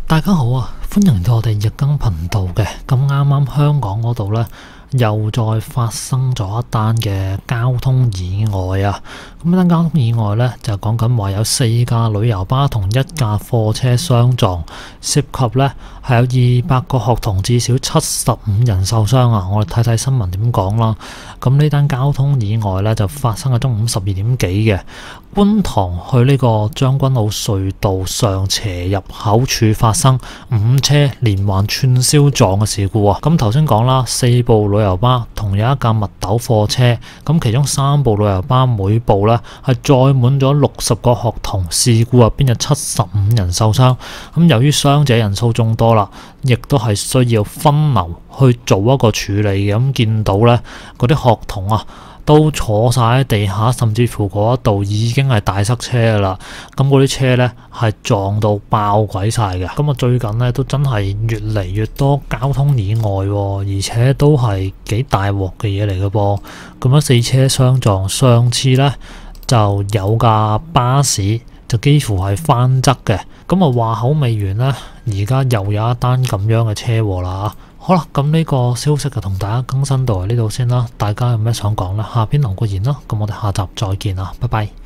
大家好啊，歡迎到我哋日更頻道嘅。咁啱啱香港嗰度呢，又再發生咗一單嘅交通意外啊！咁呢單交通意外呢，就講緊話有4架旅遊巴同1架貨車相撞，涉及呢係有200個學童，至少75人受傷啊！我哋睇睇新聞點講啦。咁呢單交通意外呢，就發生喺中午12點幾嘅，觀塘去呢個將軍澳隧道上斜入口處發生5車連環串燒撞嘅事故啊！咁頭先講啦，4部旅遊巴同有1架密斗貨車，咁其中3部旅遊巴每部呢係載滿咗60個學童，事故入邊有75人受傷。咁由於傷者人數眾多啦，亦都係需要分流去做一個處理嘅。咁見到呢嗰啲學童啊，都坐晒喺地下，甚至乎嗰一度已經係大塞車啦。咁嗰啲車呢係撞到爆鬼晒嘅。咁啊最近呢都真係越嚟越多交通意外喎，而且都係幾大鑊嘅嘢嚟嘅噃。咁樣4車相撞，上次呢就有架巴士就幾乎係翻側嘅。咁啊話口未完呢，而家又有一單咁樣嘅車禍啦。好啦，咁呢個消息就同大家更新到嚟呢度先啦。大家有咩想講呢？下邊留個言啦。咁我哋下集再見啦，拜拜。